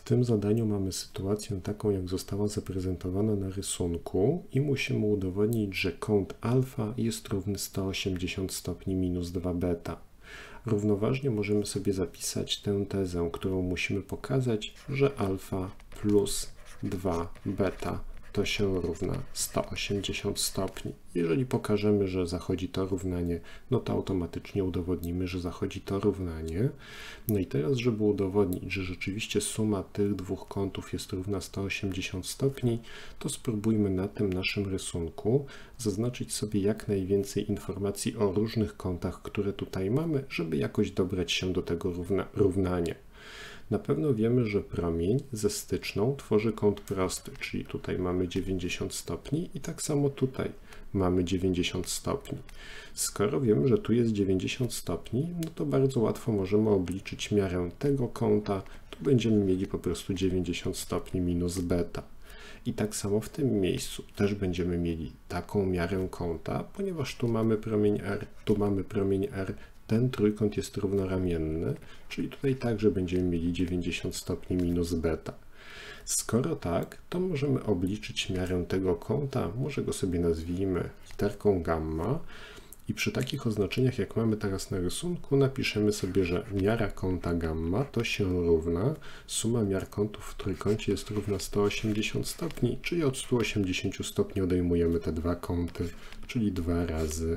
tym zadaniu mamy sytuację taką, jak została zaprezentowana na rysunku i musimy udowodnić, że kąt alfa jest równy 180 stopni minus 2 beta. Równoważnie możemy sobie zapisać tę tezę, którą musimy pokazać, że alfa plus 2 beta to się równa 180 stopni. Jeżeli pokażemy, że zachodzi to równanie, no to automatycznie udowodnimy, że zachodzi to równanie. No i teraz, żeby udowodnić, że rzeczywiście suma tych dwóch kątów jest równa 180 stopni, to spróbujmy na tym naszym rysunku zaznaczyć sobie jak najwięcej informacji o różnych kątach, które tutaj mamy, żeby jakoś dobrać się do tego równania. Na pewno wiemy, że promień ze styczną tworzy kąt prosty, czyli tutaj mamy 90 stopni i tak samo tutaj mamy 90 stopni. Skoro wiemy, że tu jest 90 stopni, no to bardzo łatwo możemy obliczyć miarę tego kąta. Tu będziemy mieli po prostu 90 stopni minus beta. I tak samo w tym miejscu też będziemy mieli taką miarę kąta, ponieważ tu mamy promień R, tu mamy promień R. Ten trójkąt jest równoramienny, czyli tutaj także będziemy mieli 90 stopni minus beta. Skoro tak, to możemy obliczyć miarę tego kąta, może go sobie nazwijmy literką gamma i przy takich oznaczeniach, jak mamy teraz na rysunku, napiszemy sobie, że miara kąta gamma to się równa, suma miar kątów w trójkącie jest równa 180 stopni, czyli od 180 stopni odejmujemy te dwa kąty, czyli 2 razy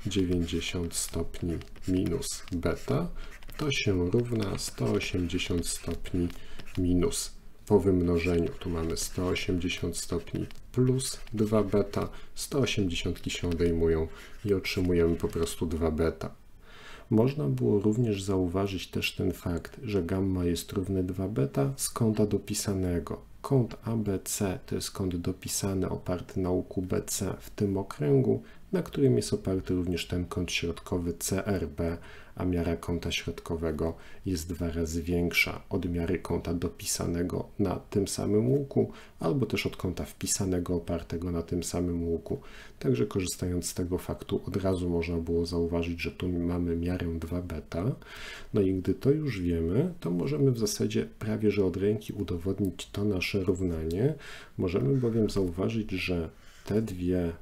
90 stopni minus beta, to się równa 180 stopni minus. Po wymnożeniu tu mamy 180 stopni plus 2 beta, 180 się odejmują i otrzymujemy po prostu 2 beta. Można było również zauważyć też ten fakt, że gamma jest równy 2 beta z kąta dopisanego. Kąt ABC to jest kąt dopisany oparty na łuku BC w tym okręgu, na którym jest oparty również ten kąt środkowy CRB, a miara kąta środkowego jest 2 razy większa od miary kąta dopisanego na tym samym łuku, albo też od kąta wpisanego opartego na tym samym łuku. Także korzystając z tego faktu od razu można było zauważyć, że tu mamy miarę 2 beta. No i gdy to już wiemy, to możemy w zasadzie prawie że od ręki udowodnić to nasze równanie. Możemy bowiem zauważyć, że te dwie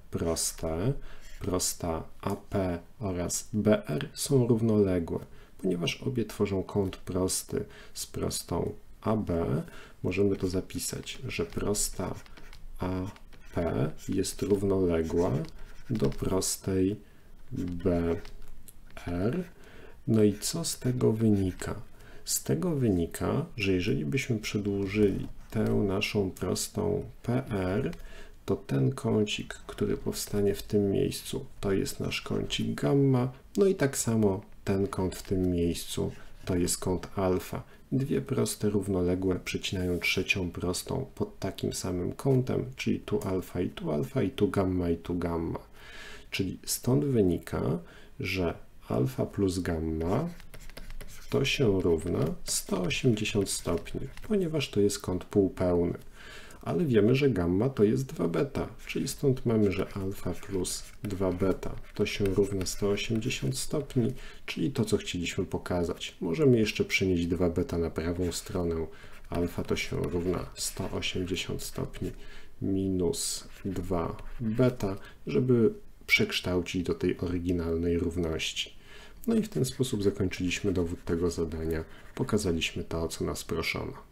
prosta AP oraz BR są równoległe. Ponieważ obie tworzą kąt prosty z prostą AB, możemy to zapisać, że prosta AP jest równoległa do prostej BR. No i co z tego wynika? Z tego wynika, że jeżeli byśmy przedłużyli tę naszą prostą PR, to ten kącik, który powstanie w tym miejscu, to jest nasz kącik gamma, no i tak samo ten kąt w tym miejscu to jest kąt alfa. Dwie proste równoległe przecinają trzecią prostą pod takim samym kątem, czyli tu alfa i tu alfa, i tu gamma, i tu gamma. Czyli stąd wynika, że alfa plus gamma to się równa 180 stopni, ponieważ to jest kąt półpełny. Ale wiemy, że gamma to jest 2 beta, czyli stąd mamy, że alfa plus 2 beta to się równa 180 stopni, czyli to, co chcieliśmy pokazać. Możemy jeszcze przenieść 2 beta na prawą stronę. Alfa to się równa 180 stopni minus 2 beta, żeby przekształcić do tej oryginalnej równości. No i w ten sposób zakończyliśmy dowód tego zadania. Pokazaliśmy to, o co nas proszono.